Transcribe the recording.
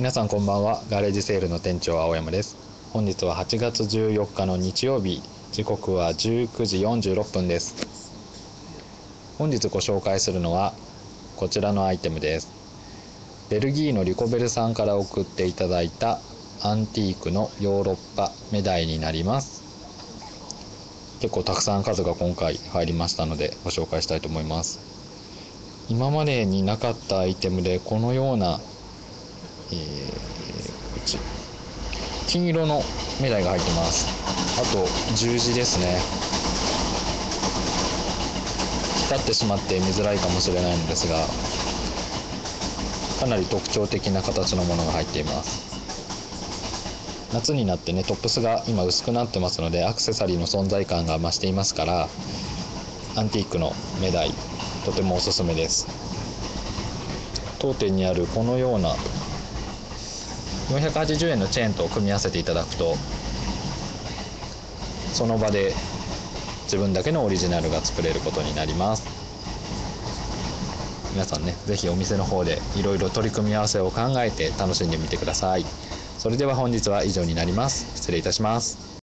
皆さんこんばんは。ガレージセールの店長青山です。本日は8月14日の日曜日、時刻は19時46分です。本日ご紹介するのはこちらのアイテムです。ベルギーのリコベルさんから送っていただいたアンティークのヨーロッパメダイになります。結構たくさん数が今回入りましたのでご紹介したいと思います。今までになかったアイテムでこのような、金色のメダイが入ってます。あと十字ですね。光ってしまって見づらいかもしれないのですが、かなり特徴的な形のものが入っています。夏になってね、トップスが今薄くなってますので、アクセサリーの存在感が増していますから、アンティークのメダイとてもおすすめです。当店にあるこのような480円のチェーンと組み合わせていただくと、その場で自分だけのオリジナルが作れることになります。皆さんね、ぜひお店の方でいろいろ取り組み合わせを考えて楽しんでみてください。それでは本日は以上になります。失礼いたします。